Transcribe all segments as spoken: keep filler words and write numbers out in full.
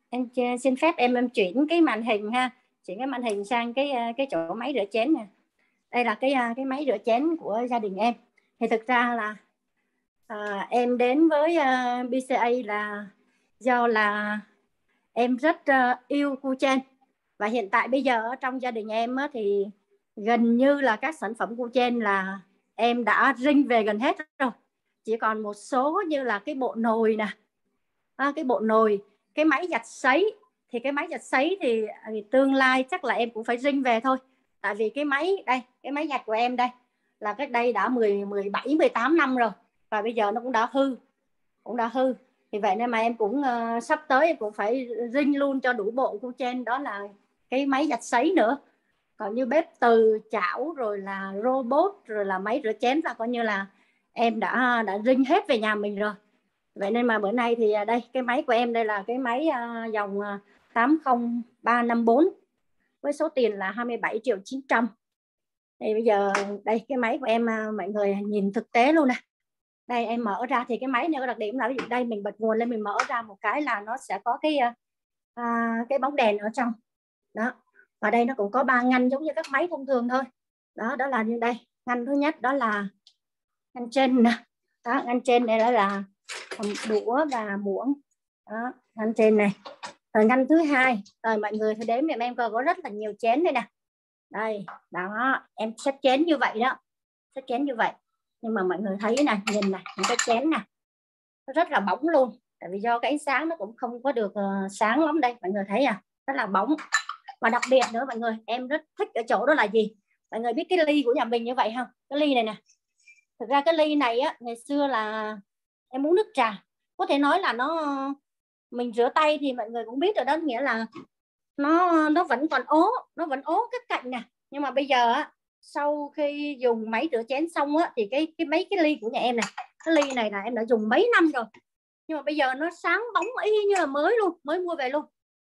Em xin phép em em chuyển cái màn hình ha, chuyển cái màn hình sang cái cái chỗ máy rửa chén nè. Đây là cái cái máy rửa chén của gia đình em. Thì thực ra là à, em đến với uh, bê xê a là do là em rất uh, yêu Kuchen, và hiện tại bây giờ ở trong gia đình em á, thì gần như là các sản phẩm Kuchen là em đã rinh về gần hết rồi. Chỉ còn một số như là cái bộ nồi nè, à, cái bộ nồi, cái máy giặt sấy. Thì cái máy giặt sấy thì, thì tương lai chắc là em cũng phải rinh về thôi. Tại vì cái máy đây, cái máy giặt của em đây là cách đây đã mười, mười bảy, mười tám năm rồi, và bây giờ nó cũng đã hư, cũng đã hư. Thì vậy nên mà em cũng uh, sắp tới em cũng phải rinh luôn cho đủ bộ Kuchen, đó là cái máy giặt sấy nữa. Còn như bếp từ, chảo, rồi là robot, rồi là máy rửa chén là coi như là em đã đã rinh hết về nhà mình rồi. Vậy nên mà bữa nay thì đây, cái máy của em đây là cái máy uh, dòng uh, tám không ba năm bốn với số tiền là hai mươi bảy triệu chín trăm. Thì bây giờ đây cái máy của em uh, mọi người nhìn thực tế luôn nè. Đây em mở ra thì cái máy này có đặc điểm là ví dụ đây mình bật nguồn lên, mình mở ra một cái là nó sẽ có cái uh, cái bóng đèn ở trong đó. Và đây nó cũng có ba ngăn giống như các máy thông thường thôi. Đó, đó là như đây. Ngăn thứ nhất đó là ngăn trên nè. Đó, ngăn trên này đó là đũa và muỗng. Đó, ngăn trên này. Rồi ngăn thứ hai, rồi mọi người thử đếm em em coi có rất là nhiều chén đây nè. Đây, đó, em xếp chén như vậy đó. Xếp chén như vậy. Nhưng mà mọi người thấy nè, nhìn nè, những cái chén nè. Nó rất là bóng luôn. Tại vì do cái ánh sáng nó cũng không có được uh, sáng lắm đây, mọi người thấy à, rất là bóng. Và đặc biệt nữa mọi người, em rất thích ở chỗ đó là gì? Mọi người biết cái ly của nhà mình như vậy không? Cái ly này nè. Thực ra cái ly này á, ngày xưa là em uống nước trà. Có thể nói là nó, mình rửa tay thì mọi người cũng biết rồi đó, nghĩa là nó nó vẫn còn ố, nó vẫn ố các cạnh nè. Nhưng mà bây giờ á, sau khi dùng máy rửa chén xong á, thì cái cái mấy cái ly của nhà em này, cái ly này là em đã dùng mấy năm rồi. Nhưng mà bây giờ nó sáng bóng y như là mới luôn, mới mua về luôn.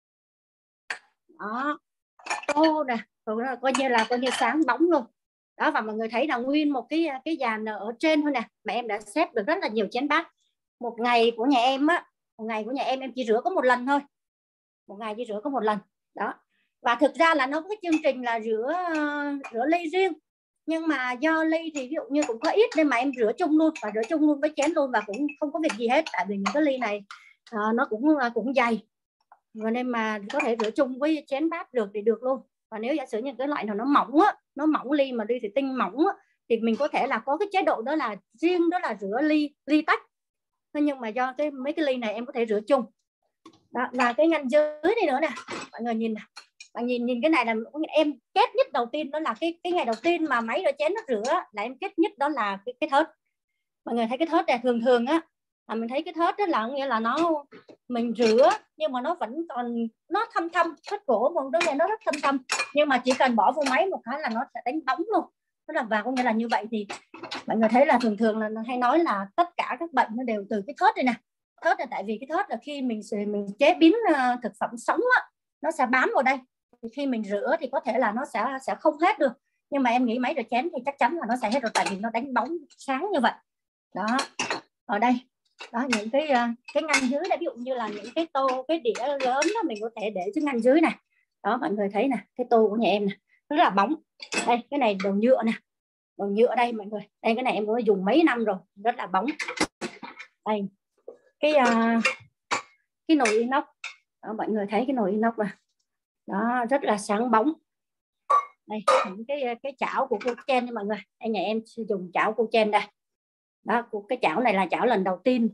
Đó, tô nè, rồi coi như là coi như sáng bóng luôn. Đó, và mọi người thấy là nguyên một cái cái dàn ở trên thôi nè, mà em đã xếp được rất là nhiều chén bát. Một ngày của nhà em á, một ngày của nhà em em chỉ rửa có một lần thôi. Một ngày chỉ rửa có một lần. Đó. Và thực ra là nó có cái chương trình là rửa rửa ly riêng. Nhưng mà do ly thì ví dụ như cũng có ít nên mà em rửa chung luôn, và rửa chung luôn với chén luôn, và cũng không có việc gì hết, tại vì những cái ly này uh, nó cũng cũng dày. Và nên mà có thể rửa chung với chén bát được thì được luôn. Và nếu giả sử những cái loại nào nó mỏng á, nó mỏng ly mà ly thủy tinh mỏng á, thì mình có thể là có cái chế độ đó là riêng, đó là rửa ly ly tách. Nhưng mà do cái mấy cái ly này em có thể rửa chung. Đó, và cái ngăn dưới này nữa nè, mọi người nhìn nè, bạn nhìn nhìn cái này là em kết nhất đầu tiên, đó là cái cái ngày đầu tiên mà máy rửa chén nó rửa là em kết nhất, đó là cái cái thớt. Mọi người thấy cái thớt này thường thường á, là mình thấy cái thớt đó là nghĩa là nó mình rửa nhưng mà nó vẫn còn nó thâm thâm, thớt gỗ một đôi này nó rất thâm thâm, nhưng mà chỉ cần bỏ vô máy một cái là nó sẽ đánh bóng luôn. Nó là và có nghĩa là như vậy. Thì mọi người thấy là thường thường là hay nói là tất cả các bệnh nó đều từ cái thớt này nè. Thớt là tại vì cái thớt là khi mình mình chế biến thực phẩm sống á, nó sẽ bám vào đây. Thì khi mình rửa thì có thể là nó sẽ sẽ không hết được, nhưng mà em nghĩ máy rửa chén thì chắc chắn là nó sẽ hết rồi, tại vì nó đánh bóng sáng như vậy. Đó, ở đây đó, những cái cái ngăn dưới đây, ví dụ như là những cái tô, cái đĩa lớn đó, mình có thể để dưới ngăn dưới này. Đó, mọi người thấy nè, cái tô của nhà em nè rất là bóng. Đây, cái này đồ nhựa nè, đồ nhựa đây mọi người. Đây, cái này em cũng dùng mấy năm rồi, rất là bóng. Đây, cái uh, cái nồi inox đó, mọi người thấy cái nồi inox mà đó, rất là sáng bóng. Đây, những cái cái chảo của Kuchen nha mọi người. Đây, nhà em sử dụng chảo Kuchen đây. Đó, cái chảo này là chảo lần đầu tiên,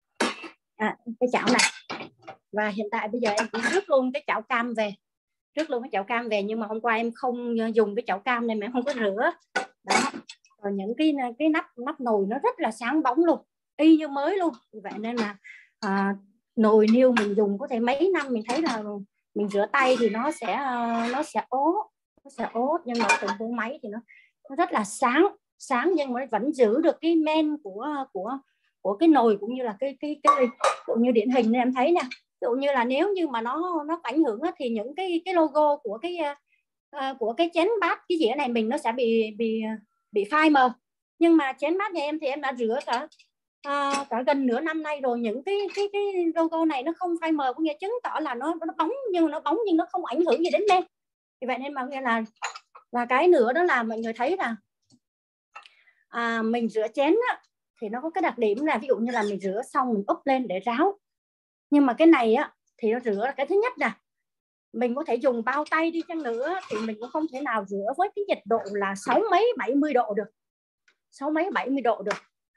à, cái chảo này. Và hiện tại bây giờ em cũng rước luôn cái chảo cam về, rước luôn cái chảo cam về, nhưng mà hôm qua em không dùng cái chảo cam này mà em không có rửa. Đó, rồi những cái cái nắp nắp nồi nó rất là sáng bóng luôn, y như mới luôn. Vậy nên là à, nồi niêu mình dùng có thể mấy năm, mình thấy là mình rửa tay thì nó sẽ nó sẽ ố, nó sẽ ố, nhưng mà từ vô máy thì nó, nó rất là sáng sáng nhưng mà vẫn giữ được cái men của của của cái nồi cũng như là cái cái cái cũng như điển hình nên em thấy nè. Ví dụ như là nếu như mà nó nó ảnh hưởng thì những cái cái logo của cái uh, của cái chén bát, cái dĩa này mình nó sẽ bị bị bị phai mờ. Nhưng mà chén bát nhà em thì em đã rửa cả à, cả gần nửa năm nay rồi, những cái cái cái logo này nó không phai mờ, có nghĩa chứng tỏ là nó nó bóng nhưng nó bóng nhưng nó không ảnh hưởng gì đến men. Vì vậy nên mà nghĩa là, và cái nữa đó là mọi người thấy là à, mình rửa chén á, thì nó có cái đặc điểm là ví dụ như là mình rửa xong mình úp lên để ráo, nhưng mà cái này á thì nó rửa là cái thứ nhất nè, mình có thể dùng bao tay đi chăng nữa thì mình cũng không thể nào rửa với cái nhiệt độ là sáu mấy bảy mươi độ được, sáu mấy bảy mươi độ được.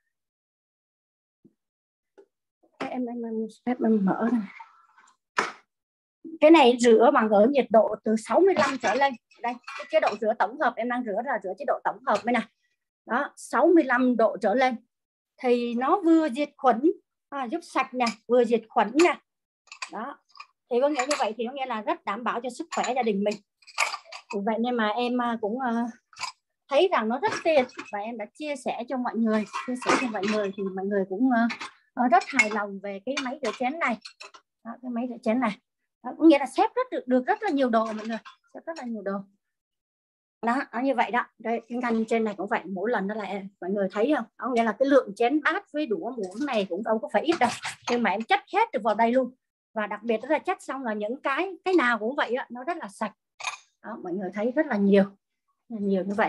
Em em em, em, em mở này. Cái này rửa bằng ở nhiệt độ từ sáu mươi lăm trở lên. Đây, cái chế độ rửa tổng hợp em đang rửa là rửa chế độ tổng hợp đây nè. Đó, sáu mươi lăm độ trở lên thì nó vừa diệt khuẩn, à, giúp sạch nè, vừa diệt khuẩn nè. Đó. Thì có nghĩa như vậy thì có nghĩa là rất đảm bảo cho sức khỏe gia đình mình. Vậy nên mà em cũng uh, thấy rằng nó rất tiện và em đã chia sẻ cho mọi người, chia sẻ cho mọi người thì mọi người cũng uh, rất hài lòng về cái máy rửa chén này. Đó, cái máy rửa chén này. Đó, có nghĩa là xếp rất được, được rất là nhiều đồ mọi người, xếp rất là nhiều đồ. Đó, đó như vậy đó. Đây, cái ngăn trên này cũng vậy, mỗi lần đó là mọi người thấy không? Đó nghĩa là cái lượng chén bát với đũa muỗng này cũng đâu có phải ít đâu, nhưng mà em chất hết được vào đây luôn. Và đặc biệt là chất xong là những cái cái nào cũng vậy đó, nó rất là sạch. Đó, mọi người thấy rất là nhiều, nhiều như vậy.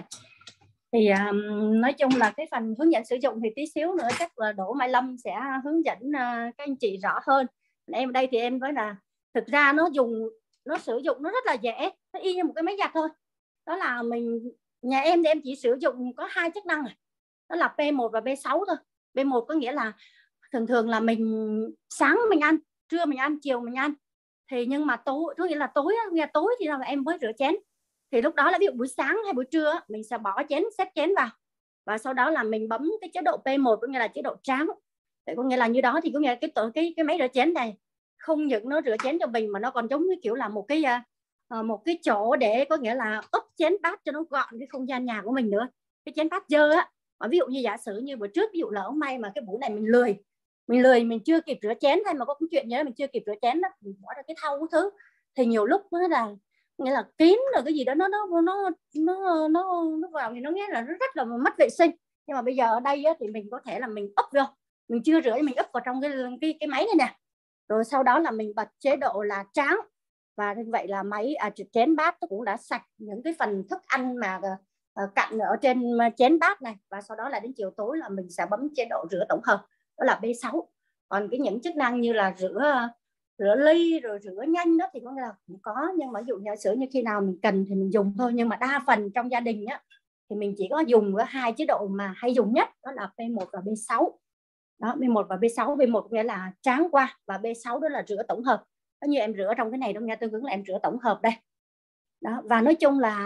Thì um, nói chung là cái phần hướng dẫn sử dụng thì tí xíu nữa chắc là Đỗ Mai Lâm sẽ hướng dẫn uh, các anh chị rõ hơn. Em ở đây thì em nói là thực ra nó dùng, nó sử dụng nó rất là dễ, nó y như một cái máy giặt thôi. Đó là mình, nhà em thì em chỉ sử dụng có hai chức năng này. Đó là P một và P sáu thôi. P một có nghĩa là thường thường là mình sáng mình ăn, trưa mình ăn, chiều mình ăn. Thì nhưng mà tối, có nghĩa là tối, nghe tối thì là em mới rửa chén. Thì lúc đó là ví dụ buổi sáng hay buổi trưa mình sẽ bỏ chén, xếp chén vào. Và sau đó là mình bấm cái chế độ P một, có nghĩa là chế độ tráng. Vậy có nghĩa là như đó thì có nghĩa là cái cái cái máy rửa chén này không những nó rửa chén cho mình mà nó còn giống như kiểu là một cái một cái chỗ để có nghĩa là úp chén bát cho nó gọn cái không gian nhà của mình nữa. Cái chén bát dơ á, ví dụ như giả sử như bữa trước ví dụ là ông may mà cái buổi này mình lười, mình lười mình chưa kịp rửa chén, hay mà có cái chuyện nhớ mình chưa kịp rửa chén đó, mình bỏ ra cái thau cái thứ thì nhiều lúc nó là nghĩa là kín rồi cái gì đó nó nó nó nó nó nó vào thì nó nghe là nó rất là mất vệ sinh. Nhưng mà bây giờ ở đây á, thì mình có thể là mình úp vô, mình chưa rửa mình úp vào trong cái cái cái máy này nè, rồi sau đó là mình bật chế độ là tráng, và như vậy là máy à, chén bát nó cũng đã sạch những cái phần thức ăn mà uh, cặn ở trên chén bát này. Và sau đó là đến chiều tối là mình sẽ bấm chế độ rửa tổng hợp, đó là P sáu. Còn cái những chức năng như là rửa rửa ly rồi rửa nhanh đó thì có nghĩa là cũng có, nhưng mà ví dụ giả sử như khi nào mình cần thì mình dùng thôi. Nhưng mà đa phần trong gia đình á thì mình chỉ có dùng với hai chế độ mà hay dùng nhất, đó là P một và P sáu. Đó, P một và P sáu. P một nghĩa là tráng qua và P sáu đó là rửa tổng hợp. Đó, như em rửa trong cái này đâu nha, tương ứng là em rửa tổng hợp đây. Đó, và nói chung là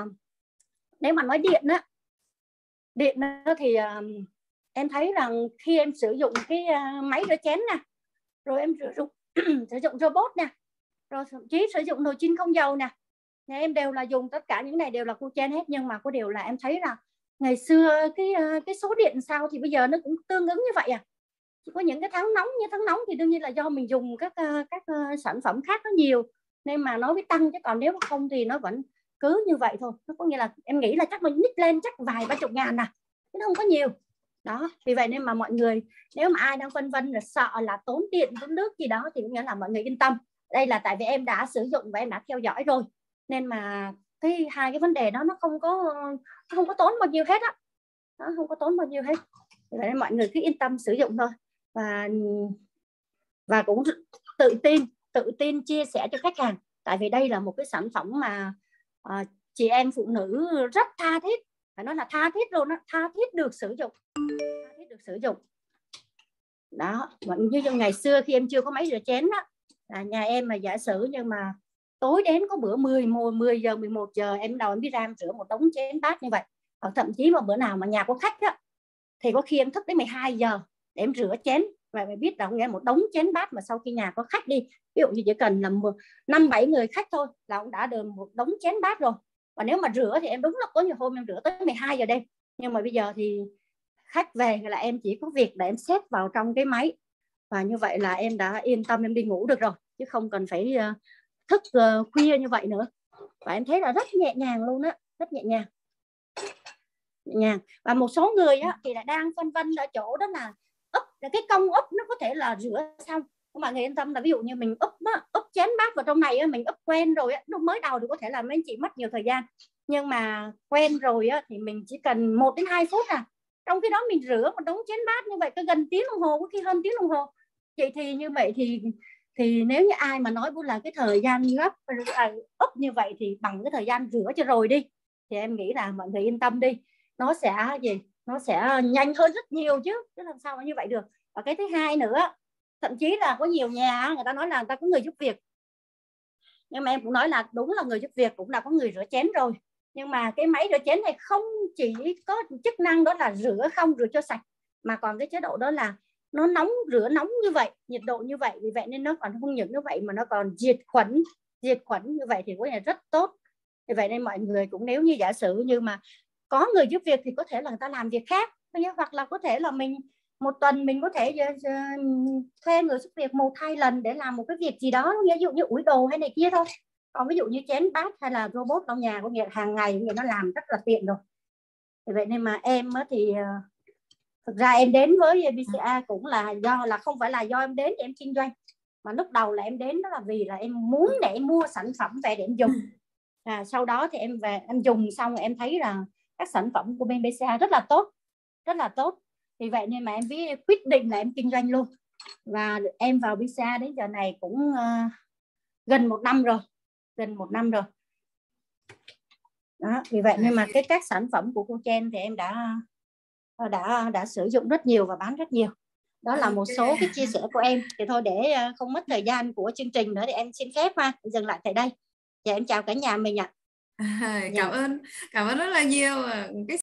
nếu mà nói điện á, điện đó thì uh, em thấy rằng khi em sử dụng cái uh, máy rửa chén nè, rồi em sử dụng sử dụng robot nè, rồi thậm chí sử dụng nồi chiên không dầu nè, nhà em đều là dùng tất cả những này đều là cô chen hết. Nhưng mà có điều là em thấy là ngày xưa cái cái số điện sao thì bây giờ nó cũng tương ứng như vậy à. Chỉ có những cái tháng nóng, như tháng nóng thì đương nhiên là do mình dùng các các sản phẩm khác nó nhiều nên mà nó mới tăng, chứ còn nếu không thì nó vẫn cứ như vậy thôi. Nó có nghĩa là em nghĩ là chắc mình nhích lên chắc vài ba chục ngàn nè, nó không có nhiều. Đó, vì vậy nên mà mọi người nếu mà ai đang phân vân là sợ là tốn điện tốn nước gì đó thì cũng nghĩa là mọi người yên tâm. Đây là tại vì em đã sử dụng và em đã theo dõi rồi, nên mà cái hai cái vấn đề đó nó không có nó không có tốn bao nhiêu hết á, nó không có tốn bao nhiêu hết. Vì vậy nên mọi người cứ yên tâm sử dụng thôi, và và cũng tự tin tự tin chia sẻ cho khách hàng, tại vì đây là một cái sản phẩm mà uh, chị em phụ nữ rất tha thiết, phải nói là tha thiết luôn đó, tha thiết được sử dụng, tha thiết được sử dụng. Đó, như ngày xưa khi em chưa có máy rửa chén đó, là nhà em mà giả sử nhưng mà tối đến có bữa mười giờ mười một giờ em đầu em đi ra em rửa một đống chén bát như vậy. Hoặc thậm chí mà bữa nào mà nhà có khách á thì có khi em thức đến mười hai giờ để em rửa chén. Và mày biết là nghe một đống chén bát mà sau khi nhà có khách đi, ví dụ như chỉ cần là năm bảy người khách thôi là cũng đã được một đống chén bát rồi. Và nếu mà rửa thì em đúng là có nhiều hôm em rửa tới mười hai giờ đêm. Nhưng mà bây giờ thì khách về là em chỉ có việc để em xếp vào trong cái máy, và như vậy là em đã yên tâm em đi ngủ được rồi, chứ không cần phải uh, thức uh, khuya như vậy nữa. Và em thấy là rất nhẹ nhàng luôn á, rất nhẹ nhàng. nhẹ nhàng. Và một số người á, thì là đang phân vân ở chỗ đó là úp cái công úp nó có thể là rửa xong, nhưng mà người yên tâm là ví dụ như mình úp úp chén bát vào trong này mình úp quen rồi lúc mới đầu thì có thể là mấy anh chị mất nhiều thời gian, nhưng mà quen rồi thì mình chỉ cần một đến hai phút à. Trong khi đó mình rửa một đống chén bát như vậy có gần tiếng đồng hồ, có khi hơn tiếng đồng hồ. Vậy thì như vậy thì thì nếu như ai mà nói là cái thời gian gấp à, úp như vậy thì bằng cái thời gian rửa cho rồi đi, thì em nghĩ là mọi người yên tâm đi, nó sẽ gì nó sẽ nhanh hơn rất nhiều chứ, chứ làm sao mà như vậy được. Và cái thứ hai nữa, thậm chí là có nhiều nhà người ta nói là người ta có người giúp việc, nhưng mà em cũng nói là đúng là người giúp việc cũng là có người rửa chén rồi, nhưng mà cái máy rửa chén này không chỉ có chức năng đó là rửa không, rửa cho sạch, mà còn cái chế độ đó là nó nóng, rửa nóng như vậy, nhiệt độ như vậy, vì vậy nên nó còn không những như vậy mà nó còn diệt khuẩn, diệt khuẩn như vậy thì có thể rất tốt. Vì vậy nên mọi người cũng, nếu như giả sử như mà có người giúp việc thì có thể là người ta làm việc khác, hoặc là có thể là mình một tuần mình có thể uh, thuê người giúp việc một hai lần để làm một cái việc gì đó, ví dụ như ủi đồ hay này kia thôi. Còn ví dụ như chén bát hay là robot trong nhà có nghĩa là hàng ngày người nó làm rất là tiện rồi. Vì vậy nên mà em thì uh, thực ra em đến với bê xê a cũng là do là không phải là do em đến để em kinh doanh, mà lúc đầu là em đến đó là vì là em muốn để em mua sản phẩm về để em dùng. À, sau đó thì em về em dùng xong em thấy là các sản phẩm của bên bê xê a rất là tốt, rất là tốt. Vì vậy nên mà em biết quyết định là em kinh doanh luôn. Và em vào bê xê a đến giờ này cũng uh, gần một năm rồi, gần một năm rồi. Đó, vì vậy nên mà cái các sản phẩm của cô Chen thì em đã đã đã sử dụng rất nhiều và bán rất nhiều. Đó là một số cái chia sẻ của em. Thì thôi để không mất thời gian của chương trình nữa thì em xin phép ha, dừng lại tại đây. Và em chào cả nhà mình ạ. À, cảm ơn cảm ơn rất là nhiều cái